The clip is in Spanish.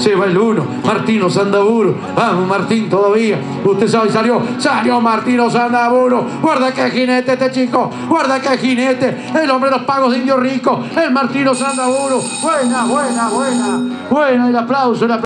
Se va el 1. Martino Sandaburo. Vamos, Martín, todavía. Usted sabe, salió Martino Sandaburo. Guarda que jinete este chico. Guarda que jinete. El hombre de los pagos de Indio Rico. El Martino Sandaburo. Buena. El aplauso.